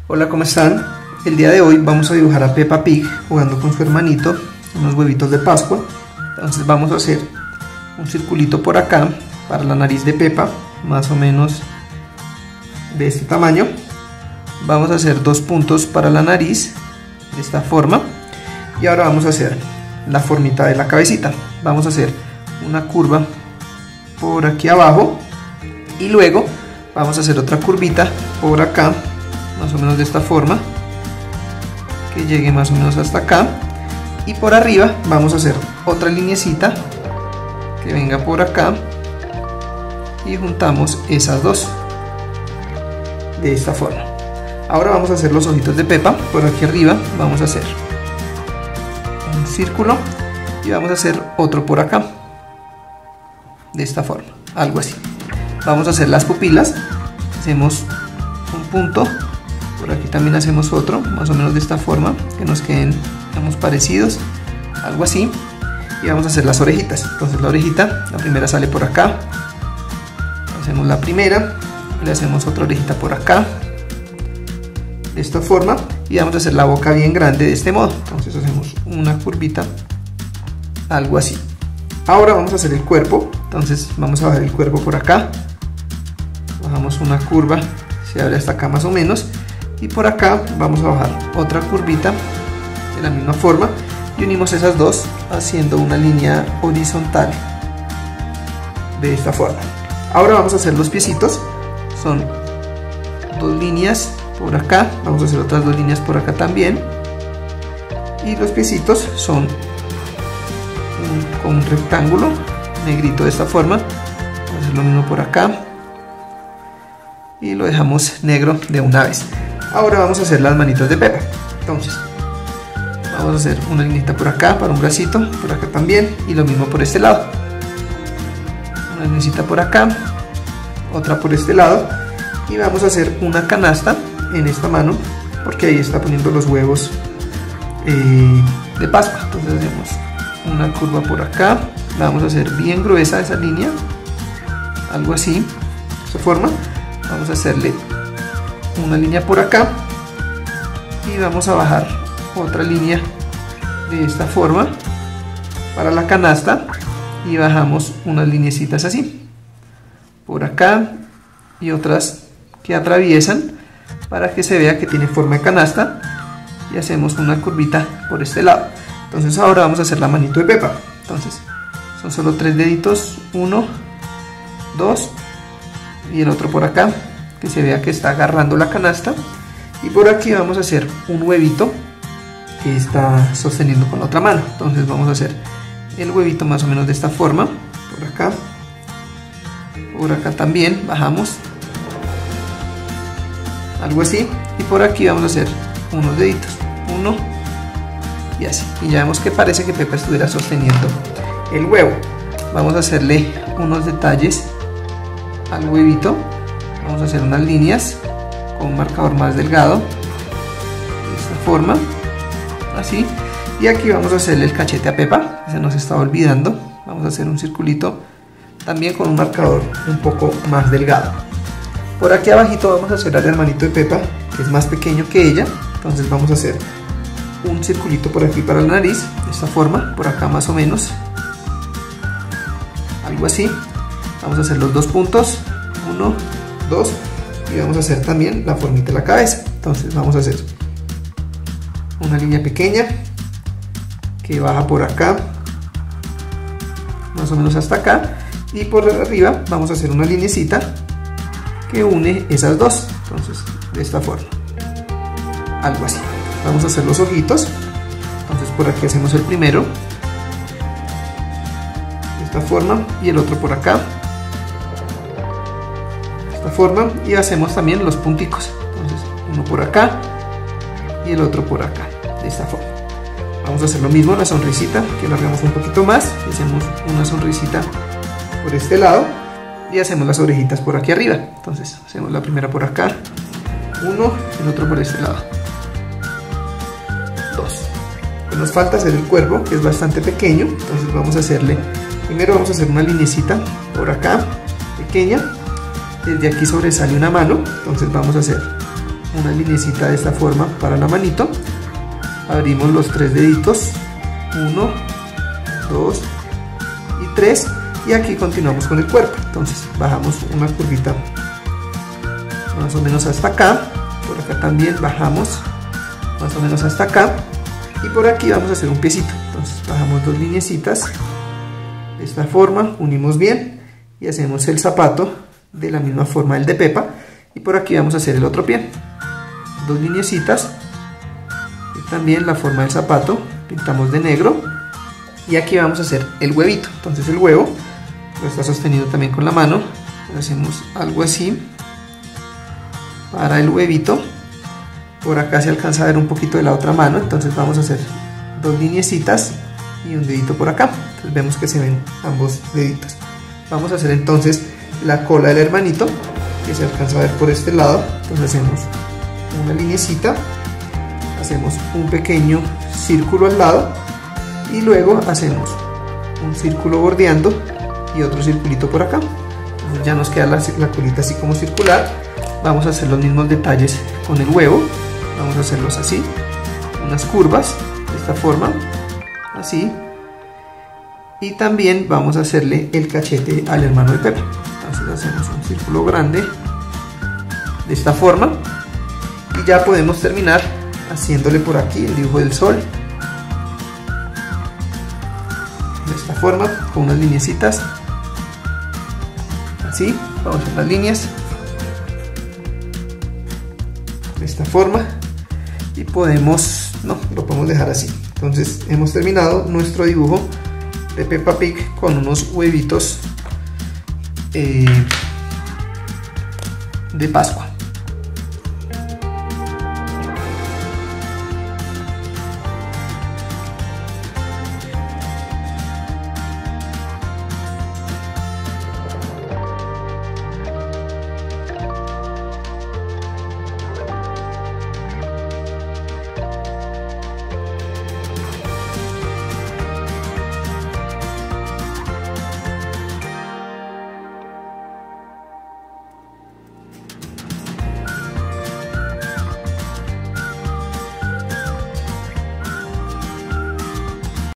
Hola, ¿cómo están? El día de hoy vamos a dibujar a Peppa Pig jugando con su hermanito unos huevitos de Pascua. Entonces vamos a hacer un circulito por acá para la nariz de Peppa, más o menos de este tamaño. Vamos a hacer dos puntos para la nariz de esta forma, y ahora vamos a hacer la formita de la cabecita. Vamos a hacer una curva por aquí abajo y luego vamos a hacer otra curvita por acá, más o menos de esta forma, que llegue más o menos hasta acá, y por arriba vamos a hacer otra linecita que venga por acá y juntamos esas dos de esta forma. Ahora vamos a hacer los ojitos de Peppa. Por aquí arriba vamos a hacer un círculo y vamos a hacer otro por acá de esta forma, algo así. Vamos a hacer las pupilas, hacemos un punto, por aquí también hacemos otro, más o menos de esta forma, que nos queden, digamos, parecidos, algo así. Y vamos a hacer las orejitas. Entonces la orejita, la primera sale por acá, hacemos la primera, le hacemos otra orejita por acá, de esta forma, y vamos a hacer la boca bien grande de este modo. Entonces hacemos una curvita, algo así. Ahora vamos a hacer el cuerpo. Entonces vamos a bajar el cuerpo por acá, bajamos una curva, se abre hasta acá más o menos, y por acá vamos a bajar otra curvita de la misma forma y unimos esas dos haciendo una línea horizontal de esta forma. Ahora vamos a hacer los piecitos, son dos líneas por acá, vamos a hacer otras dos líneas por acá también, y los piecitos son con un rectángulo negrito de esta forma. Vamos a hacer lo mismo por acá y lo dejamos negro de una vez. Ahora vamos a hacer las manitas de Peppa. Entonces vamos a hacer una linita por acá para un bracito, por acá también, y lo mismo por este lado, una linecita por acá, otra por este lado, y vamos a hacer una canasta en esta mano porque ahí está poniendo los huevos de Pascua. Entonces hacemos una curva por acá, la vamos a hacer bien gruesa esa línea, algo así, de esta forma. Vamos a hacerle una línea por acá y vamos a bajar otra línea de esta forma para la canasta, y bajamos unas lineecitas así por acá y otras que atraviesan para que se vea que tiene forma de canasta, y hacemos una curvita por este lado. Entonces ahora vamos a hacer la manito de Peppa. Entonces son solo tres deditos, 1, 2 y el otro por acá, que se vea que está agarrando la canasta, y por aquí vamos a hacer un huevito que está sosteniendo con la otra mano. Entonces vamos a hacer el huevito más o menos de esta forma, por acá también bajamos, algo así, y por aquí vamos a hacer unos deditos, 1 y así, y ya vemos que parece que Peppa estuviera sosteniendo el huevo. Vamos a hacerle unos detalles al huevito, vamos a hacer unas líneas con un marcador más delgado de esta forma, así, y aquí vamos a hacerle el cachete a Peppa, que se nos estaba olvidando. Vamos a hacer un circulito también con un marcador un poco más delgado. Por aquí abajito vamos a hacer al hermanito de Peppa, que es más pequeño que ella. Entonces vamos a hacer un circulito por aquí para la nariz, de esta forma, por acá más o menos, algo así. Vamos a hacer los dos puntos, 1, 2, y vamos a hacer también la formita de la cabeza. Entonces vamos a hacer una línea pequeña que baja por acá, más o menos hasta acá, y por arriba vamos a hacer una linecita que une esas dos. Entonces de esta forma, algo así. Vamos a hacer los ojitos. Entonces por aquí hacemos el primero de esta forma y el otro por acá de esta forma, y hacemos también los punticos. Entonces uno por acá y el otro por acá de esta forma. Vamos a hacer lo mismo, la sonrisita, que alargamos un poquito más, hacemos una sonrisita por este lado y hacemos las orejitas por aquí arriba. Entonces hacemos la primera por acá, 1, el otro por este lado, 2. Pues nos falta hacer el cuerpo, que es bastante pequeño. Entonces vamos a hacerle, primero vamos a hacer una linecita por acá, pequeña. Desde aquí sobresale una mano, entonces vamos a hacer una linecita de esta forma para la manito, abrimos los 3 deditos, 1, 2 y 3, y aquí continuamos con el cuerpo. Entonces bajamos una curvita más o menos hasta acá, por acá también bajamos más o menos hasta acá, y por aquí vamos a hacer un piecito. Entonces bajamos 2 linecitas de esta forma, unimos bien y hacemos el zapato de la misma forma del de Pepa, y por aquí vamos a hacer el otro pie, 2 linecitas y también la forma del zapato, pintamos de negro, y aquí vamos a hacer el huevito. Entonces el huevo lo está sostenido también con la mano, hacemos algo así para el huevito. Por acá se alcanza a ver un poquito de la otra mano, entonces vamos a hacer 2 linecitas y un dedito por acá. Entonces vemos que se ven ambos deditos. Vamos a hacer entonces la cola del hermanito, que se alcanza a ver por este lado. Entonces hacemos una linecita, hacemos un pequeño círculo al lado y luego hacemos un círculo bordeando y otro circulito por acá. Entonces ya nos queda la colita así como circular. Vamos a hacer los mismos detalles con el huevo, vamos a hacerlos así, unas curvas de esta forma, así, y también vamos a hacerle el cachete al hermano de Pepa. Entonces hacemos un círculo grande de esta forma y ya podemos terminar haciéndole por aquí el dibujo del sol de esta forma, con unas lineecitas así. Vamos a hacer las líneas de esta forma y lo podemos dejar así. Entonces hemos terminado nuestro dibujo de Peppa Pig con unos huevitos de Pascua.